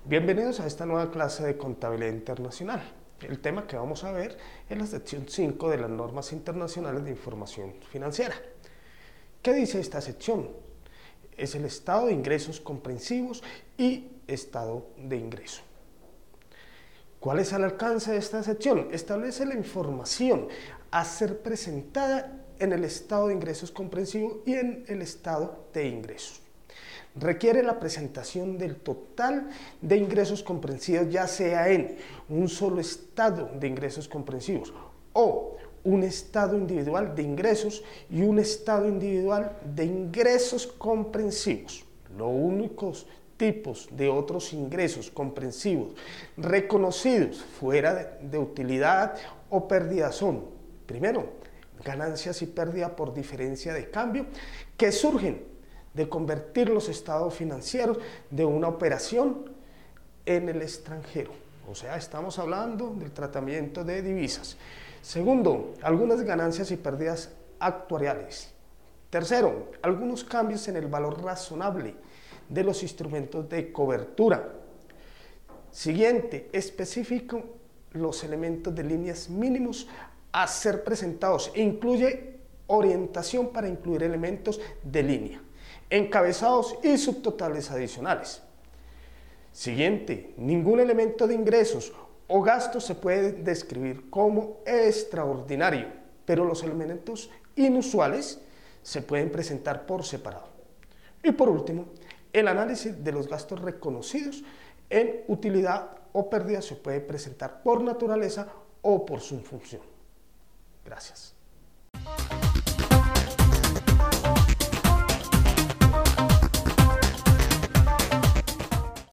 Bienvenidos a esta nueva clase de contabilidad internacional. El tema que vamos a ver es la sección 5 de las normas internacionales de información financiera. ¿Qué dice esta sección? Es el estado de ingresos comprensivos y estado de ingreso. ¿Cuál es el alcance de esta sección? Establece la información a ser presentada en el estado de ingresos comprensivos y en el estado de ingresos. Requiere la presentación del total de ingresos comprensivos, ya sea en un solo estado de ingresos comprensivos o un estado individual de ingresos y un estado individual de ingresos comprensivos. Los únicos tipos de otros ingresos comprensivos reconocidos fuera de utilidad o pérdida son, primero, ganancias y pérdida por diferencia de cambio que surgen de convertir los estados financieros de una operación en el extranjero. O sea, estamos hablando del tratamiento de divisas. Segundo, algunas ganancias y pérdidas actuariales. Tercero, algunos cambios en el valor razonable de los instrumentos de cobertura. Siguiente, específico los elementos de líneas mínimos a ser presentados e incluye orientación para incluir elementos de línea, encabezados y subtotales adicionales. Siguiente, ningún elemento de ingresos o gastos se puede describir como extraordinario, pero los elementos inusuales se pueden presentar por separado. Y por último, el análisis de los gastos reconocidos en utilidad o pérdida se puede presentar por naturaleza o por su función. Gracias.